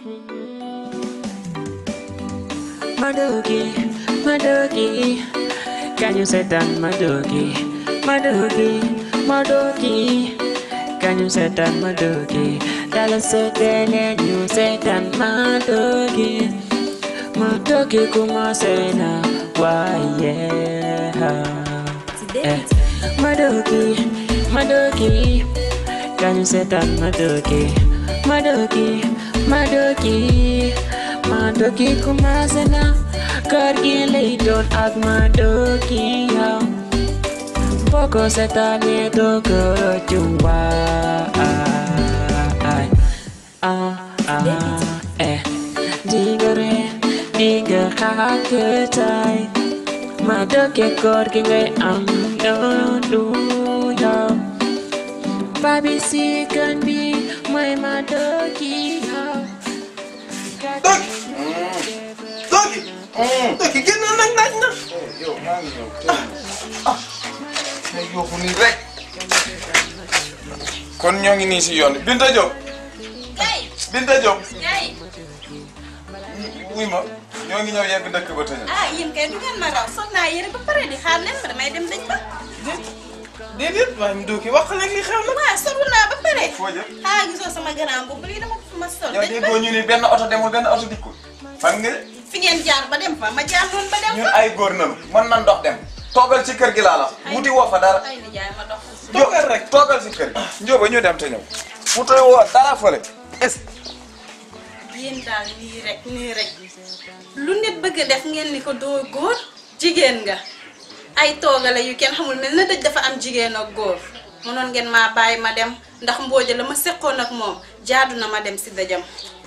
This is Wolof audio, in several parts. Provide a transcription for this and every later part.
Madoki, Madoki, can you say that Madoki, Madoki, Madoki, can you say that Madoki? Tell us so then you say that Madoki, Madoki kuma say na why yeah. Madoki, Madoki, can you say that Madoki, Madoki, Madoki, Madoki kuma say na kargi lay don ak Madoki yow boko setane do ko jumba digare diga hakatay Madoki kargi ngay am do yow baby si can be my Madoki yow Doki génn nag naaj na. yow maa ngi ñëw yow fu nii rek. kon ñoo ngi nii si yoon bi Binta Diop. Binta Diop. wuy ma ñoo ngi ñëw yegg dëkk ba tëjee. ah yéen kay du ngeen ma raw sol naa yére ba pare di xaar leen ma damay dem dëj ba. déedéet waaye Doki wax nag li xew na. waaw solu naa ba pare. foo jëm. ah gisoo sama gànnaaw boobu lii dama ko ma sol. yow dëj ba déggoo ñu ni benn oto demul benn oto dikkul. fan nga. fi ngeen jaar ba dem fa ma jaar noonu ba dem ñun fa. ay góor nanu mën nan dox dem. toogal ci kër gi laa la. wuti woo fa dara. ay nijaay ma dox. toogal rek toogal ci kër gi. njóoba ñu dem te ñëw. wuti woo dara fële. est yéen daal nii rek lu nit bëgg a def ngeen ni ko doo góor jigéen nga ay toogale yu kenn xamul mel na dëj dafa am jigéen ak góor mënoon ngeen maa bàyyi ma dem ndax mbooja la ma seqoon ak moom jaadu na ma dem si dëjam.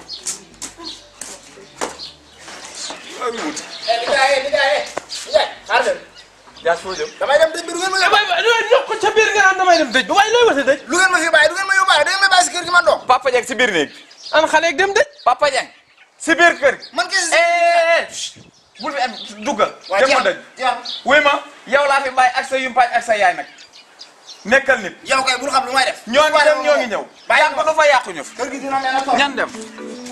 xaar leen. yaa foo jëm. damay dem dëj bi du ngeen ma yóbbaale. waaye ñoo ko ca biir nga naan damay dem dëj bi waaye looy wate dëj. lu ngeen ma fi bàyyi du ngeen ma yóbbaale da ngeen may bàyyi si kër gi man doom. Papa Dieng si biir néeg bi. an xale yeeg dem dëj. Papa Dieng si biir kër gi. man kese bul fi am duggal. waaye dem ma dëj. wuy ma yow laa fi bàyyi ak sa yumpaañ ak sa yaay nag. nekkal nit. yow kay bul xam lu may def. ñoo ngi dem ñoo ngi ñëw. yàq du fa yàquñu fi. kër gi dina mel ne ñan dem.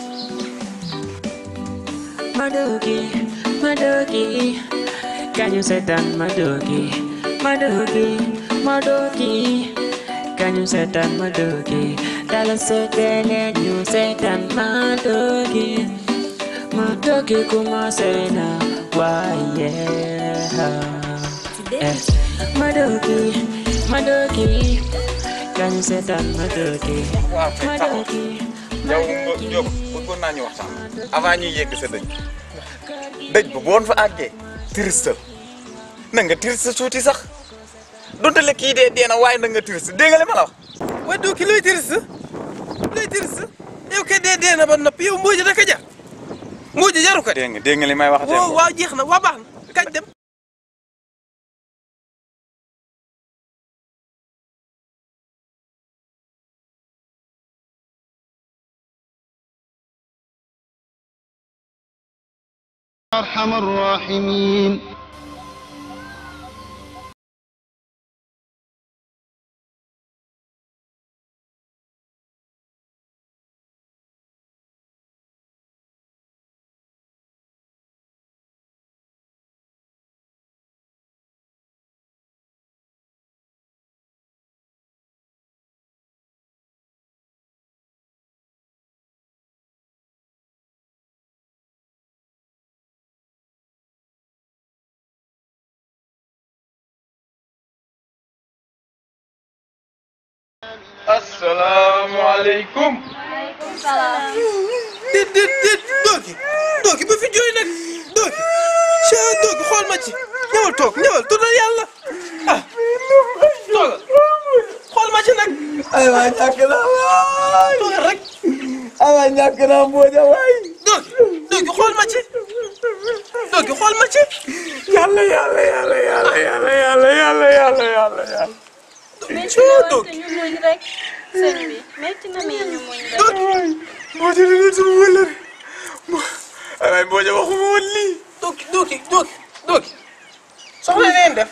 Madoki, Madoki, can you say that Madoki, Madoki, Madoki, can you say that Madoki? Tell us so then you say that Madoki, Madoki kuma say na why yeah. Madoki, Madoki, can you say that Madoki, waaw kay taxaw Madoki, yow Diop bëggoon naa ñu waxtaan avant ñuy yegg sa dëj dëj bu boon fa àggee triste na nga triste tuuti sax donte le kii dee na waaye na nga triste dégg nga li ma la wax. waaye Doki looy triste yow kay dee na ba noppi yow Mbodj da ka jar Mbodj jaru ko. dégg nga li may wax. waaw jeex na waa baax na kañ dem. أرحم الراحمين asalaamaaleykum. waaleykum salaam. déet Doki bu fi jooy nag Doki xool ma ci ñëwal tuddal yàlla ah toogal xool ma ci nag. aywa ñàkk naa waay. toogal rek. aywa ñàkk naa Mbodj waay. Doki xool ma ci. yàlla. métti na wante ñu muñ rek sëñ bi métti na mais ñu muñ rek. Mbodj dina sama wëllëre. aywa Mbodj waxuma woon lii. Doki soxna ngeen def.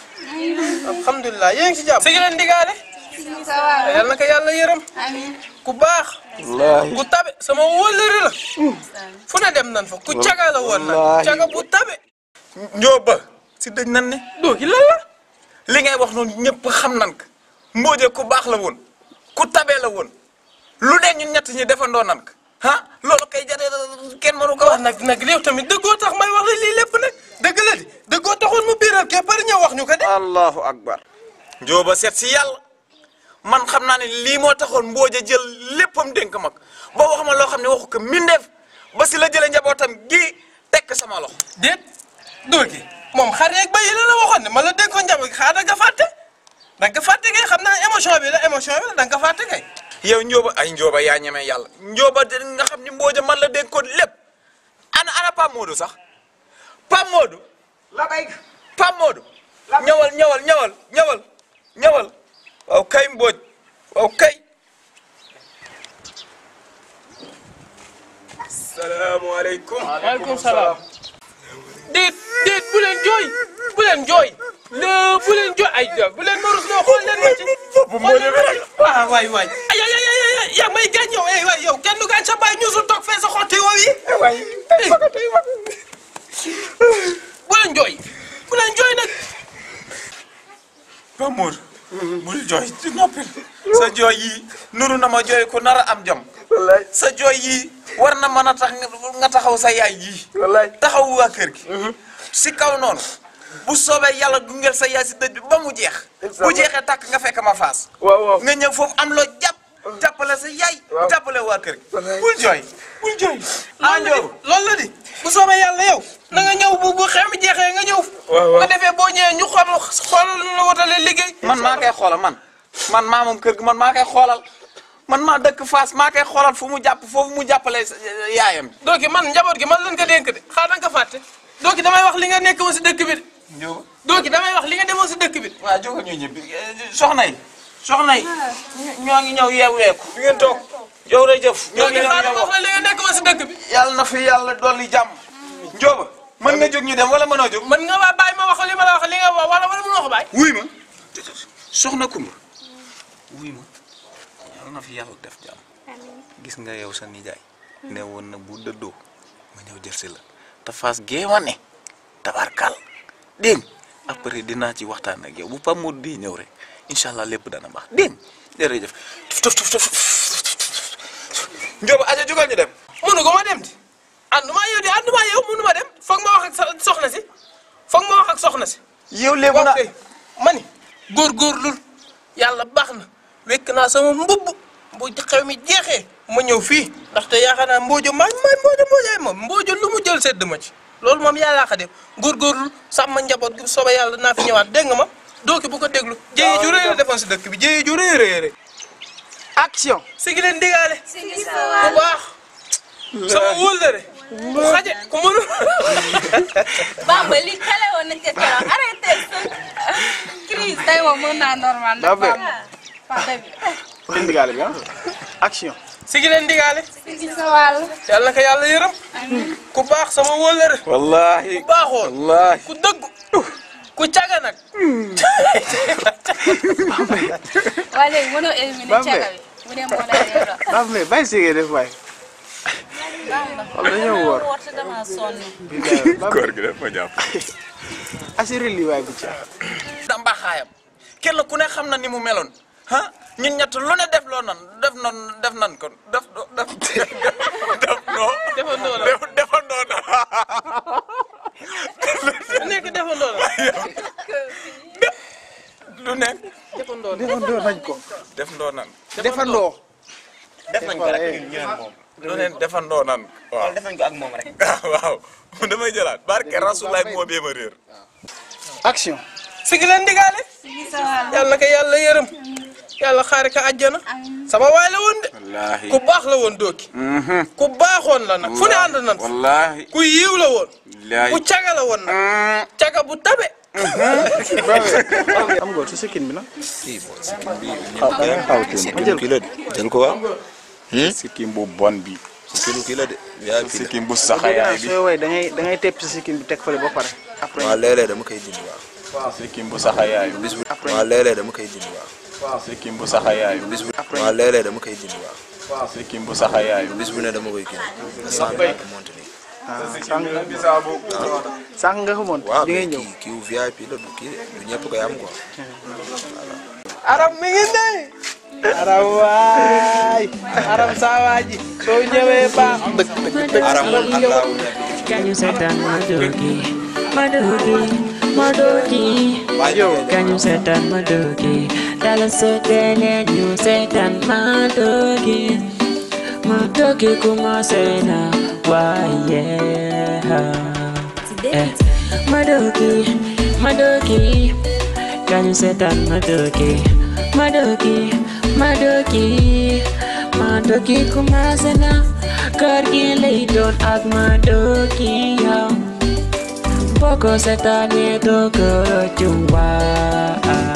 alhamdulilah yéen ngi si jàmm. si ngeen digaale. yal na ko yàlla yërëm. amiin ku baax. wallaahi ku tabe sama wóllëre la fu na dem nan fa ku caga la woon nag caga bu tabe Njóoba si dëj nan ne dooki lan la li ngay wax noonu ñëpp xam nan ko Mbodja ku baax la woon ku tabee la woon lu ne ñun ñett ñi defandoo nan ko loolu kay jare kenn mënu ko wax nag yow tamit dëggoo tax may wax la lii lépp nag dëgg la di dëggoo taxoon mu biiral ke pare ñëw wax ñu ko de allahu akbar Njóoba seet si yàlla man xam naa ne lii moo taxoon Mbodja jël léppam dénk mag ba wax ma loo xam ne waxu ko mindeef ba si la jëlee njabootam gi tekk sama loxo déet dooki moom xar yeeg ba yi la waxoon ne ma la dénk ko njaboot gi xaar da nga fàtte kay xam naa émotion bi la da nga fàtte kay yow Njóoba ay Njóoba yaa ñeme yàlla Njóoba nga xam ni Mbodja man la dénkoon lépp ana Pape Modou sax Pape Modou la bay Pape Modou ñëwal waaw kay Mbodj waaw kay salaamaaleykum waaleykum salaam déet bu leen jooy bu leen jooy ay bu leen ma rus loo xool leen ma ci waay ay yaa may gaañ yow waay yow kenn du gaañ sa baay ñuusul toog fee sa xotti woow yi bu leen jooy nag Pape Modou bul jooy ci noppil sa jooy yi nuru na ma jooy ku nar a am jom sa jooy yi war na mën a tax nga taxaw sa yaay ji taxaw waa kër gi si kaw noonu bu soobee yàlla gungel sa yaay si dëj bi ba mu jeex bu jeexee tàkk nga fekk ma faas nga ñëw foofu am loo jàppale sa yaay jàppale waa kër gi bul jooy loolu la di bu soobee yàlla yow na nga ñëw bu xew mi jeexee nga ñëw nga defee boo ñëwee ñu xool la watalee liggéey man maa koy xoolal man maa moom kër gi man maa koy xoolal man maa dëkk Fass maa koy xoolal foofu mu jàppale yaayam dooki man njaboot gi man lañ ko dénk de xaar danga ko fàtte dooki damay wax li nga nekk woon si dëkk bi de dooki damay wax li nga demoon si dëkk bi de waaw jóge ñu ñibbi soxna yi ñoo ngi ñëw yeeweeku fi ngeen toog yow day jëf ñoo ngi xaar wax la li nga nekk woon si dëkk bi yàlla na fi yàlla dolli jàmm Njóoba mën nga jóg ñu dem wala mënoo jóg mën nga waa bàyyi ma wax li ma la wax li nga wax wala mënoo ko bàyyi wuy ma soxna Kumba wuy ma yàlla na fi yàlla def jàmm gis nga yow sa nijaay ne woon na bu dëddoo ma ñëw jël si la te Fass géewa ne tabarkal dégg après dinaa ci waxtaan ak yow bu Pape Modou di ñëw rek incha allah lépp dana baax dégg jërëjëf Njóoba aja jógal ñu dem mënu ko ma dem di ànduma yow mënu ma dem foog ma wax ak soxna si yow léegi na mani góorgóorlul yàlla baax na wekk naa sama mbubb bu xew mi jeexee ma ñëw fii ndaxte yaakaar naa Mbodja Mbodja lu mu jël sedd ma ci loolu moom yàllaa ko def góorgóorlul sàmm njaboot gi soobee yàlla naa fi ñëwaat dégg nga ma dooki bu ko déglu jéye ju rëy la defoon si dëkk bi jéye ju rëy action sigi leen digaale ku baax sama wóllëre ku xaje ku mënu Bamba li xale woon nañ ko keroog arrêté sa crise tey moom mën naa normal nag leen digaale bi action sigi leen digaale sigi sa wàll yàlla na ko yàlla yërëm ku baax sama wóllëre wallahi ku baaxoon wallahi ku dëggu ku caga nag waa léegi mënoo éliminer caga bi mu dem moo lay yoro Bamba bàyyi si def waay dañoo woor dama sonn koor gi def ma jàpp assuré lii waay bu ci da mbaaxaayam kenn ku ne xam na ni mu meloon ñun ñett lu ne def nan ko defandoo na nekk defandoo la lu nekk defandoo nañ ko defandoo nan defandoo def nañ ko rek ñun moom. lu ne defandoo nan waaw def nañ ko ak moom rek. waaw damay jëlaat barke Rasulaay moo bee ma réer action sigi leen digaale yàlla na ko yàlla yërëm yàlla xaare ko àjjana sama waay la woon de wallaahi ku baax la woon dooki ku baaxoon la nag fu ne ànd nan wallaahi ku yiw la woon wallaahi ku caga la woon nag caga bu tabe am nga ci sikkin bi nag kii la de jël ko waaw sikkim bu bon bi sikkim kii la de yaa kii la sikkim bu saxayaay bi sooy woy da ngay tepp ci sikkin bi teg fële ba pare après waaw léeg-léeg dama koy dindi waaw sikkim bu saxayaay bi waaw léeg-léeg dama koy dindi waaw sikkim bu saxayaay bi waaw léeg-léeg dama koy dindi waaw sikkim bu saxa yaayu. bis bu ne dama koy kii sànq nga monté nii. sànq nga xamoon. waaw di ngay ñëw kii VIP la du kii du ñëpp koy am quoi. Aram mi ngi nii. Aram waay. Aram saa waa ji. soo ñëwee baax. dëgg Aram moom allahu Can you set down my dookie? My dookie, my dookie. Can you set down my dookie? Dala so tele you set down my dookie. My dookie kuma sena why yeah. My dookie, my dookie. Can you set down my dookie? My dookie, my dookie. My dookie kuma sena. Kër gi lay doon ak ma dooki yow boo ko seetaanee doo ko rëccu waa